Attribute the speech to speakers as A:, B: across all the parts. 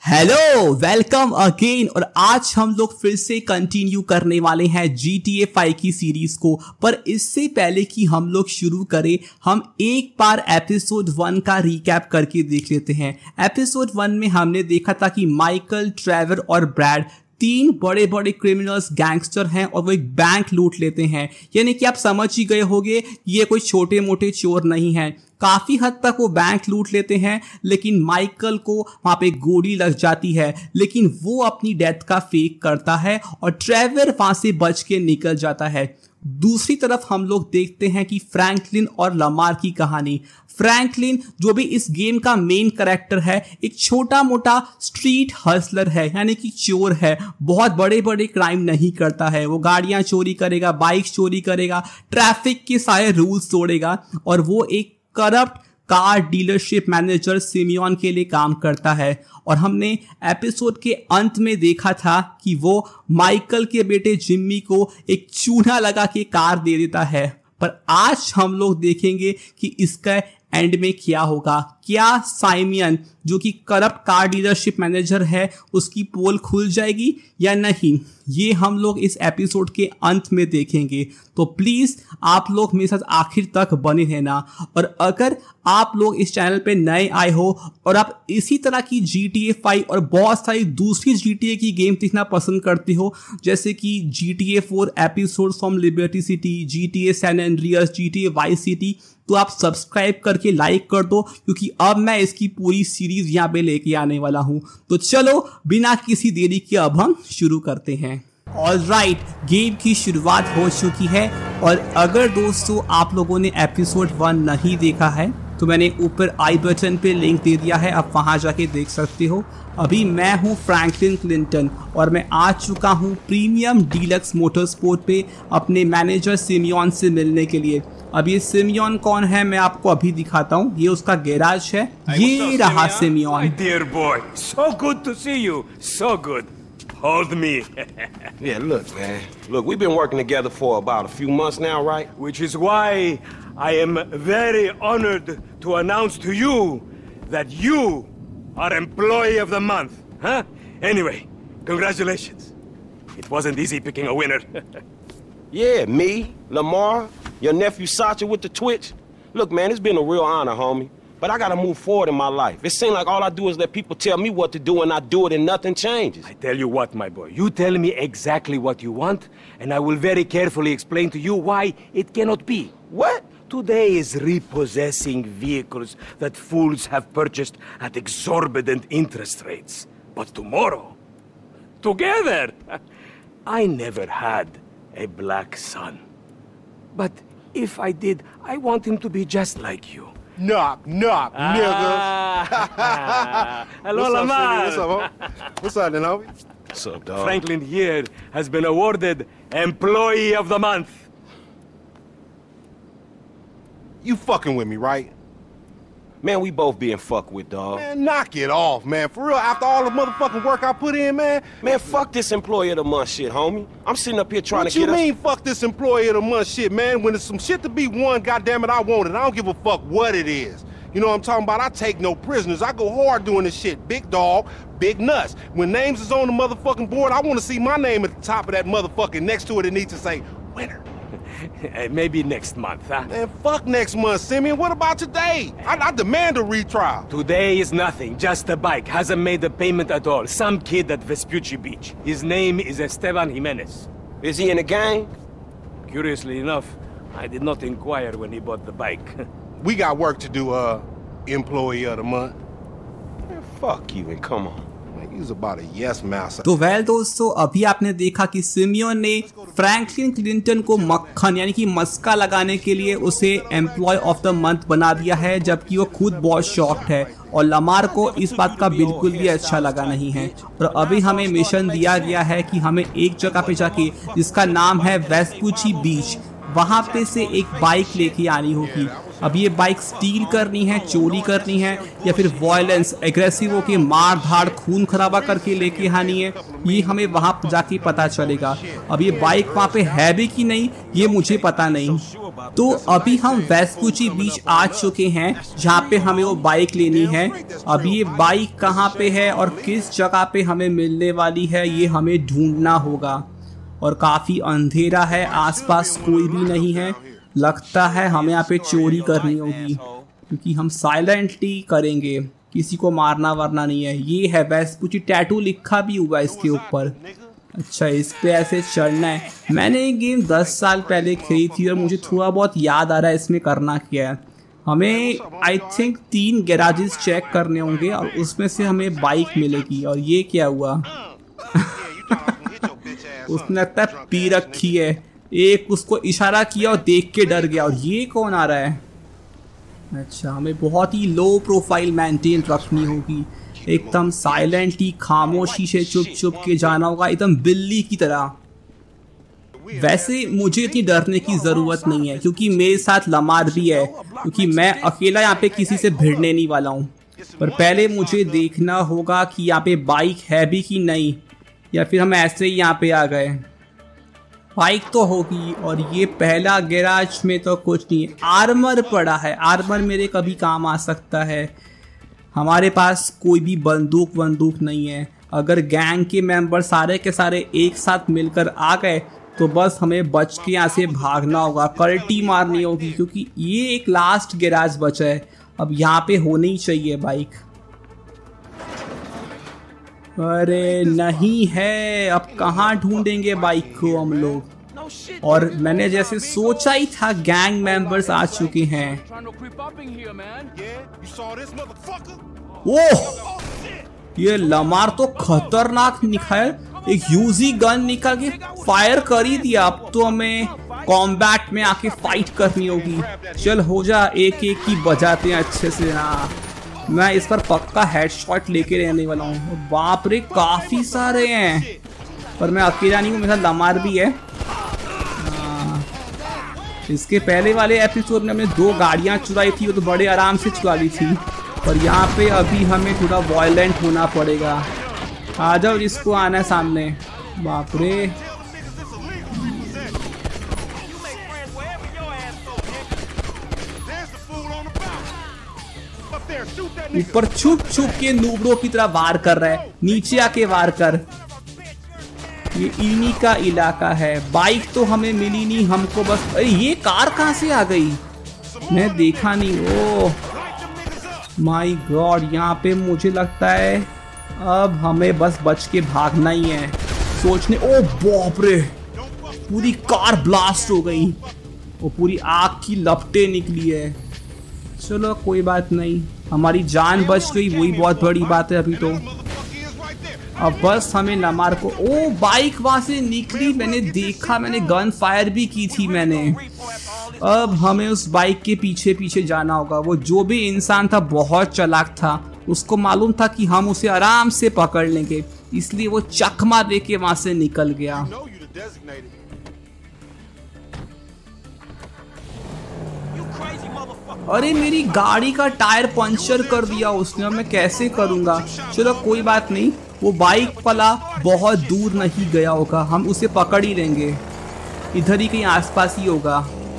A: Hello, welcome again. और आज हम लोग फिर से कंटिन्यू करने वाले हैं GTA 5 की सीरीज को। पर इससे पहले कि हम लोग शुरू करें, हम एक बार एपिसोड 1 का रिकैप करके देख लेते हैं। एपिसोड 1 में हमने देखा था कि माइकल, ट्रेवर और ब्रैड तीन बड़े बड़े क्रिमिनल्स गैंगस्टर हैं और वो एक बैंक लूट लेते हैं। यानी कि आप समझ ही गए होंगे ये कोई छोटे मोटे चोर नहीं हैं। काफी हद तक वो बैंक लूट लेते हैं, लेकिन माइकल को वहां पे गोली लग जाती है, लेकिन वो अपनी डेथ का फेक करता है और ट्रेवर वहां से बच के निकल जाता है। दूसरी तरफ हम लोग देखते हैं कि फ्रैंकलिन और लमार की कहानी। फ्रैंकलिन जो भी इस गेम का मेन कैरेक्टर है, एक छोटा मोटा स्ट्रीट हसलर है, यानी कि चोर है। बहुत बड़े बड़े क्राइम नहीं करता है, वो गाड़ियां चोरी करेगा, बाइक चोरी करेगा, ट्रैफिक के सारे रूल्स तोड़ेगा और वो एक corrupt car dealership manager Simeon के लिए काम करता है। और हमने एपिसोड के अंत में देखा था कि वो माइकल के बेटे जिम्मी को एक चूना लगा के कार दे देता है। पर आज हम लोग देखेंगे कि इसका एंड में क्या होगा। क्या साइमियन जो कि करप्ट कार डीलरशिप मैनेजर है, उसकी पोल खुल जाएगी या नहीं, ये हम लोग इस एपिसोड के अंत में देखेंगे। तो प्लीज आप लोग मेरे साथ आखिर तक बने रहना। और अगर आप लोग इस चैनल पे नए आए हो और आप इसी तरह की GTA 5 और बहुत सारी दूसरी GTA की गेम देखना पसंद करते हो, जैसे कि GTA 4 episode from Liberty City, GTA San Andreas, GTA Vice City, तो आप सब्सक्राइब करके लाइक कर दो, क्योंकि अब मैं इसकी पूरी सीरीज यहाँ पे लेके आने वाला हूँ। तो चलो बिना किसी देरी के अब हम शुरू करते हैं। ऑलराइट, गेम की शुरुआत हो चुकी है। और अगर दोस्तों आप लोगों ने एपिसोड 1 नहीं देखा है तो मैंने ऊपर आई बटन पे लिंक दे दिया है, आप वहां जाके देख सकते हो। अभी मैं हूं फ्रैंकलिन क्लिंटन और मैं आ चुका हूं प्रीमियम डीलक्स मोटरस्पोर्ट पे अपने मैनेजर सिमियन से मिलने के लिए। अब ये सिमियन कौन है मैं आपको अभी दिखाता हूँ। ये उसका गैराज है, ये रहा Simeon.
B: Dear boy, so good to see you. So good. Hold me.
C: Yeah, look, man. Look, we've been working together for about a few months now, right?
B: Which is why I am very honored to announce to you that you are Employee of the Month. Huh? Anyway, congratulations. It wasn't easy picking a winner.
C: Yeah, me, Lamar, your nephew Sacha with the Twitch. Look, man, it's been a real honor, homie. But I gotta move forward in my life. It seems like all I do is let people tell me what to do and I do it and nothing changes.
B: I tell you what, my boy. You tell me exactly what you want, and I will very carefully explain to you why it cannot be.
C: What?
B: Today is repossessing vehicles that fools have purchased at exorbitant interest rates. But tomorrow, together, I never had a black son. But if I did, I want him to be just like you.
D: Knock, knock, nigga.
B: Hello, Lamar.
D: What's up, homie? What's up, then, homie?
C: What's up, dog?
B: Franklin here has been awarded Employee of the Month.
D: You fucking with me, right?
C: Man, we both being fucked with, dog.
D: Man, knock it off, man. For real, after all the motherfucking work I put in, man.
C: Man, fuck this Employee of the Month shit, homie. I'm sitting up here trying
D: What
C: to
D: you
C: get us...
D: mean, fuck this Employee of the Month shit, man? When there's some shit to be won, goddammit, I want it. I don't give a fuck what it is. You know what I'm talking about? I take no prisoners. I go hard doing this shit. Big dog, big nuts. When names is on the motherfucking board, I want to see my name at the top of that motherfucking next to it. It needs to say, winner.
B: Maybe next month, huh?
D: Man, fuck next month, Simeon. What about today? I demand a retrial.
B: Today is nothing. Just a bike. Hasn't made a payment at all. Some kid at Vespucci Beach. His name is Esteban Jimenez.
C: Is he in the gang?
B: Curiously enough, I did not inquire when he bought the bike.
D: We got work to do, Employee of the Month.
C: Man, fuck you and come on.
D: Man, he's about a yes mouse.
A: तो well दोस्तों, अभी आपने देखा कि simian ने Franklin Clinton को मक्खन यानी कि मस्का लगाने के लिए उसे एम्प्लॉय ऑफ द मंथ बना दिया है, जबकि वो खुद बहुत शॉक्ड है और लमार को इस बात का बिल्कुल भी अच्छा लगा नहीं है। और अभी हमें मिशन दिया गया है कि हमें एक जगह पे जाके, जिसका नाम है वेस्पुची बीच, वहां पे से एक बाइक लेके आनी होगी। अब ये बाइक स्टील करनी है, चोरी करनी है, या फिर वॉयलेंस एग्रेसिव होके मार धाड़ खून खराबा करके लेके आनी है, ये हमें वहाँ जाके पता चलेगा। अब ये बाइक वहाँ पे है भी कि नहीं ये मुझे पता नहीं। तो अभी हम वेस्पुची बीच आ चुके हैं जहाँ पे हमें वो बाइक लेनी है। अब ये बाइक कहाँ पे है और किस जगह पे हमें मिलने वाली है ये हमें ढूंढना होगा। और काफ़ी अंधेरा है, आसपास कोई भी नहीं है, लगता है हमें यहाँ पे चोरी करनी होगी क्योंकि हम साइलेंटली करेंगे, किसी को मारना वरना नहीं है। ये है वेस्पुची, टैटू लिखा भी हुआ है इसके ऊपर। अच्छा, इस पे ऐसे चढ़ना है। मैंने ये गेम 10 साल पहले खेली थी और मुझे थोड़ा बहुत याद आ रहा है इसमें करना क्या है। हमें आई थिंक 3 गैराजेस चेक करने होंगे और उसमें से हमें बाइक मिलेगी। और ये क्या हुआ? उसने लगता है पी रखी है। एक उसको इशारा किया और देख के डर गया। और ये कौन आ रहा है? अच्छा, हमें बहुत ही लो प्रोफाइल मेंटेन रखनी होगी, एकदम साइलेंटली खामोशी से चुप चुप के जाना होगा, एकदम बिल्ली की तरह। वैसे मुझे इतनी डरने की ज़रूरत नहीं है क्योंकि मेरे साथ लमार भी है, क्योंकि मैं अकेला यहाँ पे किसी से भिड़ने नहीं वाला हूँ। पर पहले मुझे देखना होगा कि यहाँ पे बाइक है भी कि नहीं, या फिर हम ऐसे ही यहाँ पे आ गए। बाइक तो होगी। और ये पहला गैराज में तो कुछ नहीं है, आर्मर पड़ा है। आर्मर मेरे कभी काम आ सकता है। हमारे पास कोई भी बंदूक नहीं है। अगर गैंग के मेंबर सारे के सारे एक साथ मिलकर आ गए तो बस हमें बच के यहाँ से भागना होगा, कल्टी मारनी होगी क्योंकि ये एक लास्ट गैराज बचा है। अब यहाँ पे होनी चाहिए बाइक। अरे नहीं है, अब कहाँ ढूंढेंगे बाइक को हम लोग। और मैंने जैसे सोचा ही था गैंग मेंबर्स आ चुके हैं। ओह, ये लमार तो खतरनाक निकाल, एक यूजी गन निकाल के फायर कर ही दिया। अब तो हमें कॉम्बैट में आके फाइट करनी होगी। चल हो जा, एक एक की बजाते हैं अच्छे से ना। मैं इस पर पक्का हेडशॉट लेके रहने वाला हूँ। बाप रे, काफी सारे हैं। पर मैं अकेला नहीं हूँ, मेरा लमार भी है। इसके पहले वाले एपिसोड में हमने 2 गाड़ियाँ चुराई थी, वो तो बड़े आराम से चुरा ली थी। पर यहाँ पे अभी हमें थोड़ा वायलेंट होना पड़ेगा। आ जाओ, जिसको आना है सामने। बाप रे, ऊपर छुप छुप के नूबड़ों की तरह वार कर रहा है, नीचे आके वार कर। ये इन्हीं का इलाका है। बाइक तो हमें मिली नहीं, हमको बस। अरे ये कार कहाँ से आ गई? मैं देखा नहीं। ओह माय गॉड, यहाँ पे मुझे लगता है अब हमें बस बच के भागना ही है। सोचने, ओ बाप रे, पूरी कार ब्लास्ट हो गई, वो पूरी आग की लपटें निकली है। चलो कोई बात नहीं, हमारी जान बच गई, वही बहुत बड़ी बात है अभी तो। अब बस हमें लमार को। ओ बाइक वहां से निकली, मैंने देखा, मैंने गन फायर भी की थी मैंने। अब हमें उस बाइक के पीछे पीछे जाना होगा। वो जो भी इंसान था बहुत चालाक था, उसको मालूम था कि हम उसे आराम से पकड़ लेंगे, इसलिए वो चकमा दे के वहां से निकल गया। अरे मेरी गाड़ी का टायर पंचर कर दिया उसने, अब मैं कैसे करूंगा। चलो कोई बात नहीं, वो बाइक वाला बहुत दूर नहीं गया होगा, हम उसे पकड़ ही लेंगे, इधर ही कहीं आसपास ही होगा।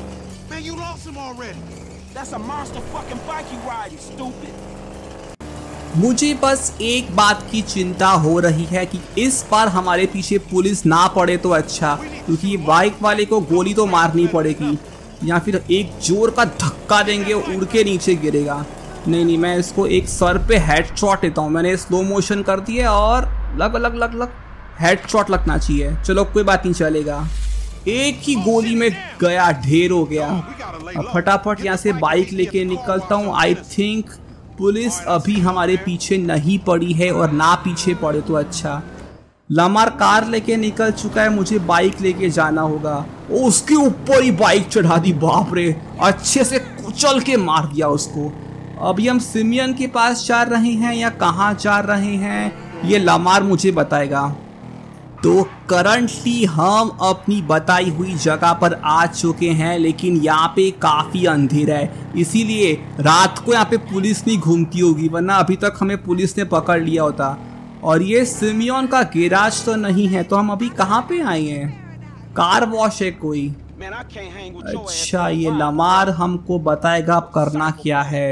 A: मुझे बस एक बात की चिंता हो रही है कि इस बार हमारे पीछे पुलिस ना पड़े तो अच्छा, क्योंकि बाइक वाले को गोली तो मारनी पड़ेगी या फिर एक जोर का धक्का देंगे, उड़ के नीचे गिरेगा। नहीं, मैं इसको एक सर पे हेडशॉट देता हूँ। मैंने स्लो मोशन कर दिया और लग हेडशॉट लगना चाहिए। चलो कोई बात नहीं, चलेगा। एक ही गोली में गया, ढेर हो गया। अब फटाफट यहाँ से बाइक लेके निकलता हूँ। आई थिंक पुलिस अभी हमारे पीछे नहीं पड़ी है, और ना पीछे पड़े तो अच्छा। लमार कार लेके निकल चुका है, मुझे बाइक लेके जाना होगा। उसके ऊपर ही बाइक चढ़ा दी, बाप रे, अच्छे से कुचल के मार दिया उसको। अभी हम सिमियन के पास जा रहे हैं या कहाँ जा रहे हैं, ये लमार मुझे बताएगा। तो करंटली हम अपनी बताई हुई जगह पर आ चुके हैं, लेकिन यहाँ पे काफ़ी अंधेरा है, इसीलिए रात को यहाँ पे पुलिस नहीं घूमती होगी, वरना अभी तक हमें पुलिस ने पकड़ लिया होता। और ये सिमियन का गैराज तो नहीं है, तो हम अभी कहाँ पे आए हैं? कार वॉश है कोई। अच्छा, ये लमार हमको बताएगा अब करना क्या है।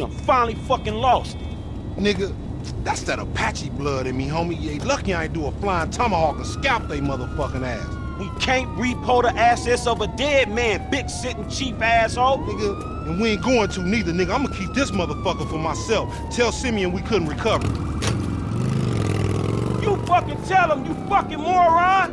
D: That's that Apache blood in me, homie. You ain't lucky I ain't do a flying tomahawk and scalp they motherfucking ass.
C: We can't repo the assets of a dead man, big sitting cheap asshole.
D: Nigga, and we ain't going to neither, nigga. I'm gonna keep this motherfucker for myself. Tell Simeon we couldn't recover.
C: You fucking tell him, you fucking moron!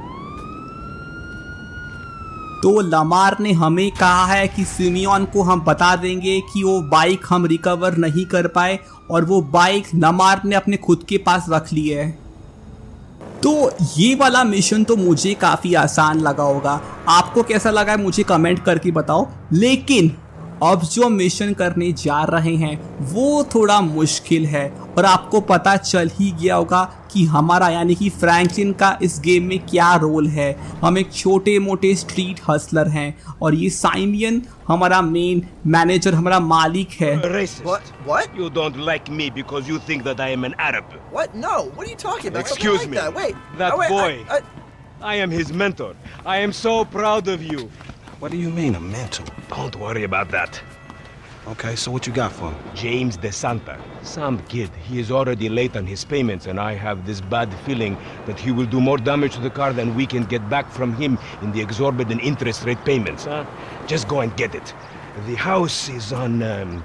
A: तो Lamar ने हमें कहा है कि simian को हम बता देंगे कि वो बाइक हम रिकवर नहीं कर पाए, और वो बाइक लमार ने अपने खुद के पास रख ली है। तो ये वाला मिशन तो मुझे काफ़ी आसान लगा होगा, आपको कैसा लगा है मुझे कमेंट करके बताओ। लेकिन अब जो मिशन करने जा रहे हैं वो थोड़ा मुश्किल है, और आपको पता चल ही गया होगा कि हमारा यानी कि फ्रैंकलिन का इस गेम में क्या रोल है। हम एक छोटे मोटे स्ट्रीट हसलर हैं, और ये साइमियन हमारा मेन मैनेजर, हमारा मालिक है।
B: What? You don't like me because you think that I am an Arab.
E: What? No. What are you talking about?
B: Excuse
E: Something
B: me.
E: like that. Wait.
B: That
E: wait,
B: boy. I am his mentor. I am so proud of you.
C: What do you mean, a mentor?
B: Don't worry about that.
C: Okay, so what you got for him?
B: James DeSanta. Some kid. He is already late on his payments, and I have this bad feeling that he will do more damage to the car than we can get back from him in the exorbitant interest rate payments, huh? Just go and get it. The house is on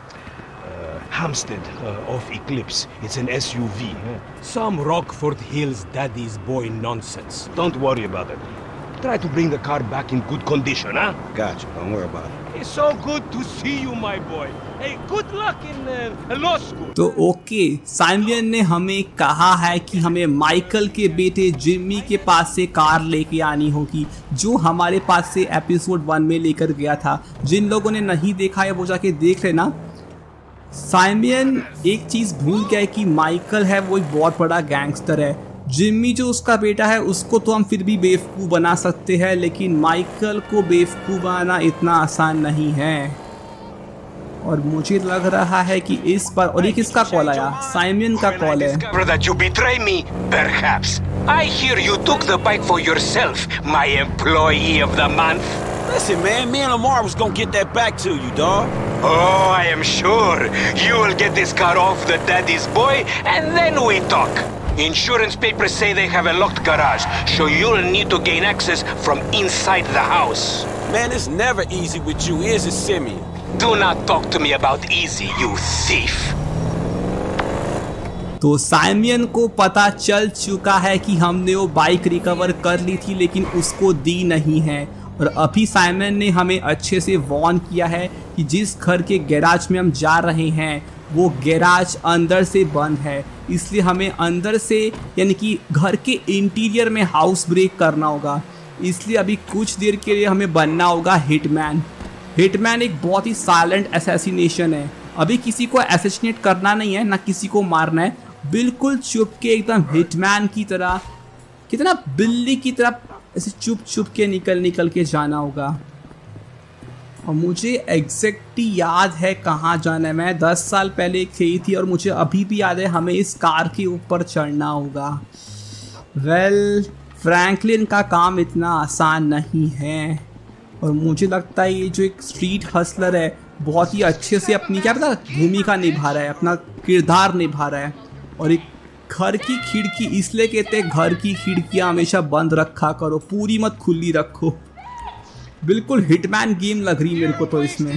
B: Hampstead off Eclipse. It's an SUV. Huh? Some Rockford Hills daddy's boy nonsense. Don't worry about it. Try to bring the car back in good condition, huh?
C: Gotcha, don't worry about it.
B: It's so good to see you, my boy. Hey, good luck in law school.
A: तो okay, Simeon ने हमें कहा है कि हमें Michael के बेटे जिम्मी के पास से कार लेके आनी होगी, जो हमारे पास से एपिसोड 1 में लेकर गया था। जिन लोगों ने नहीं देखा है वो जाके देख लेना। साइमियन एक चीज़ भूल गया है कि माइकल है वो एक बहुत बड़ा गैंगस्टर है। जिम्मी जो उसका बेटा है उसको तो हम फिर भी बेवकूफ़ बना सकते हैं, लेकिन माइकल को बेवकूफ़ बनाना इतना आसान नहीं है। और मुझे लग रहा है कि इस बार, और ये किसका कॉल आया? साइमियन का कॉल है।
B: That you betray me, perhaps. I hear you took the bike for yourself, my employee of the month.
C: Listen, man, me and Lamar was gonna get that back to you, dawg.
B: Oh, I am sure you will get this car off the daddy's boy, and then we talk. Insurance papers say they have a locked garage, so you'll need to gain access from inside the house.
C: Man, it's never easy with you, is it, Simeon?
B: Do not talk to me about easy, you thief.
A: तो साइमियन को पता चल चुका है कि हमने वो bike recover कर ली थी, लेकिन उसको दी नहीं है। और अभी साइमन ने हमें अच्छे से वार्न किया है कि जिस घर के गैराज में हम जा रहे हैं वो गैराज अंदर से बंद है, इसलिए हमें अंदर से यानी कि घर के इंटीरियर में हाउस ब्रेक करना होगा। इसलिए अभी कुछ देर के लिए हमें बनना होगा हिटमैन। हिटमैन एक बहुत ही साइलेंट असैसिनेशन है। अभी किसी को असैसिनेट करना नहीं है, ना किसी को मारना है, बिल्कुल चुप के एकदम हिटमैन की तरह, कितना बिल्ली की तरह ऐसे चुप चुप के निकल के जाना होगा। और मुझे एग्जैक्टली याद है कहाँ जाना है। मैं 10 साल पहले खेली थी और मुझे अभी भी याद है हमें इस कार के ऊपर चढ़ना होगा। वेल, फ्रैंकलिन का काम इतना आसान नहीं है, और मुझे लगता है ये जो एक स्ट्रीट हसलर है बहुत ही अच्छे से अपनी क्या पता भूमिका निभा रहा है, अपना किरदार निभा रहा है। और एक घर की खिड़की, इसलिए कहते हैं घर की खिड़कियाँ हमेशा बंद रखा करो, पूरी मत खुली रखो। बिल्कुल हिटमैन गेम लग रही मेरे को तो इसमें,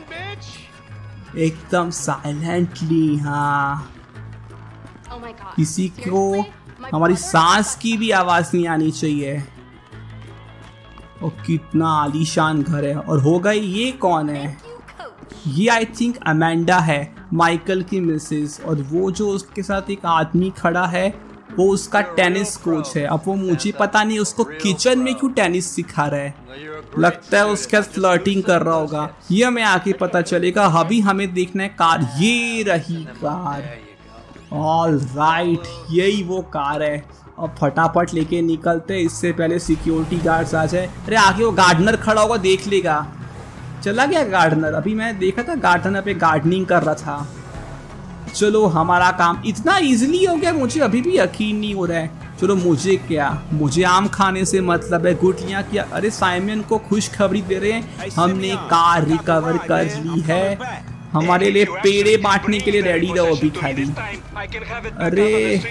A: एकदम साइलेंटली। हाँ, किसी को हमारी सांस की भी आवाज़ नहीं आनी चाहिए। और कितना आलीशान घर है। और हो गई, ये कौन है? ये आई थिंक अमेंडा है, माइकल की मिसेस। और वो जो उसके साथ एक आदमी खड़ा है वो उसका टेनिस कोच है। अब वो मुझे पता नहीं उसको किचन में क्यों टेनिस सिखा रहा है, लगता है उसके साथ फ्लर्टिंग कर रहा होगा। ये हमें आके पता चलेगा। अभी हमें देखना है कार, ये रही कार। ऑल राइट, यही वो कार है। अब फटाफट लेके निकलते, इससे पहले सिक्योरिटी गार्ड्स आ जाए। अरे आगे वो गार्डनर खड़ा होगा, देख लेगा। चला गया गार्डनर, अभी मैं देखा था गार्डनर पे गार्डनिंग कर रहा था। चलो हमारा काम इतना इजीली हो गया, मुझे अभी भी यकीन नहीं हो रहा है। चलो मुझे क्या, मुझे आम खाने से मतलब है, गुटलियाँ किया। अरे साइमन को खुशखबरी दे रहे हैं, हमने कार रिकवर कर ली है। हमारे लिए पेड़े बांटने के लिए रेडी रहो अभी खाली। अरे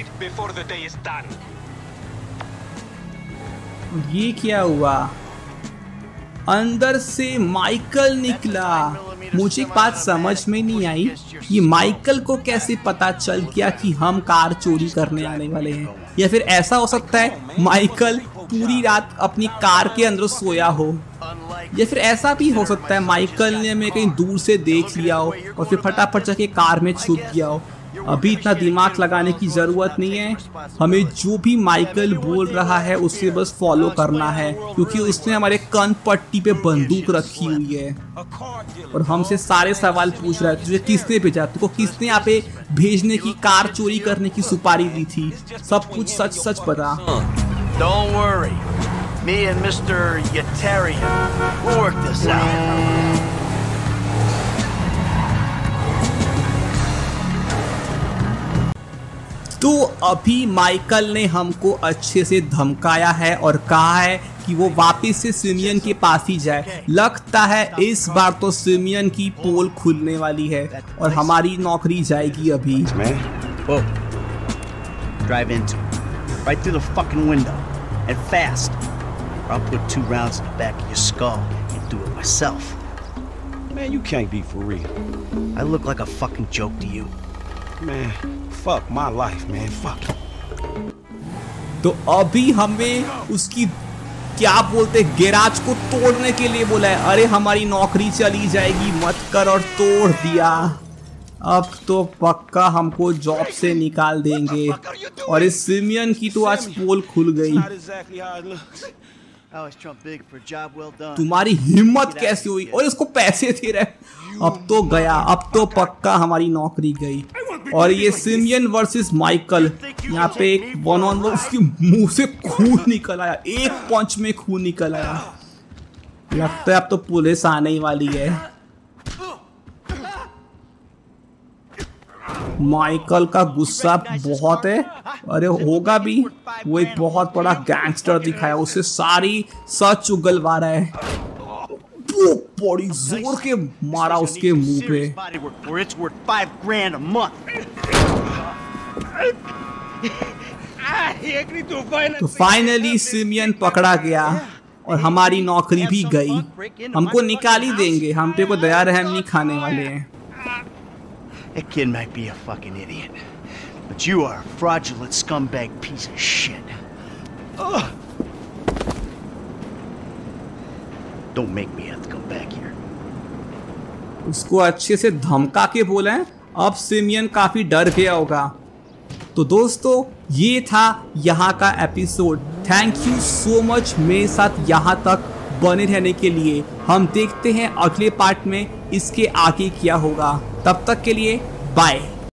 A: ये क्या हुआ, अंदर से माइकल निकला। मुझे एक बात समझ में नहीं आई, ये माइकल को कैसे पता चल गया कि हम कार चोरी करने आने वाले हैं? या फिर ऐसा हो सकता है माइकल पूरी रात अपनी कार के अंदर सोया हो, या फिर ऐसा भी हो सकता है माइकल ने हमें कहीं दूर से देख लिया हो और फिर फटाफट जाके कार में छुप गया हो। अभी इतना दिमाग लगाने की जरूरत नहीं है, हमें जो भी माइकल बोल रहा है उसे बस फॉलो करना है, क्योंकि उसने हमारे कान पट्टी पे बंदूक रखी हुई है और हमसे सारे सवाल पूछ रहा है। तुझे किसने भेजा, तुझको किसने यहाँ पे भेजने की, कार चोरी करने की सुपारी दी थी, सब कुछ सच सच बता।
E: Don't worry. Me and Mr. Yetarian will work this out.
A: तो अभी माइकल ने हमको अच्छे से धमकाया है और कहा है कि वो वापस से सिमियन के पास ही जाए। लगता है इस बार तो सिमियन की पोल खुलने वाली है और हमारी नौकरी जाएगी अभी।
F: Whoa. Drive into it. Right through the fucking window. And fast. Or I'll put 2 rounds in the back of your skull and do it myself.
C: Man, you can't be for real.
F: I look like a fucking joke to you.
C: Man, fuck my life, man. Fuck.
A: तो अभी हमें उसकी क्या बोलते garage को तोड़ने के लिए बोला है। अरे हमारी नौकरी चली जाएगी मत कर, और तोड़ दिया। अब तो पक्का हमको जॉब से निकाल देंगे। और इस सिमियन की तो आज पोल खुल गई। तुम्हारी हिम्मत कैसे हुई, और इसको पैसे दे रहे। अब तो गया, अब तो पक्का हमारी नौकरी गई। और ये सिमियन वर्सेस माइकल, यहाँ पे एक 1-on-1, उसके मुंह से खून निकल आया, एक पंच में खून निकल आया। लगता है अब तो पुलिस आने ही वाली है। माइकल का गुस्सा बहुत है, अरे होगा भी, वो एक बहुत बड़ा गैंगस्टर दिखाया, उसे सारी सच उगलवा रहा है। बड़ी जोर के मारा उसके मुंह पे। तो फाइनली सिमियन पकड़ा गया और हमारी नौकरी भी गई। हमको निकाल ही देंगे, हम पे को दया रहम नहीं खाने वाले हैं।
F: That kid might be a fucking idiot, but you are a fraudulent scumbag piece of shit. Don't make me have to come back here.
A: उसको अच्छे से धमका के बोला है, अब सिमियन काफी डर गया होगा। तो दोस्तों ये था यहाँ का episode. Thank you so much मेरे साथ यहाँ तक बने रहने के लिए। हम देखते हैं अगले पार्ट में इसके आगे क्या होगा। तब तक के लिए बाय।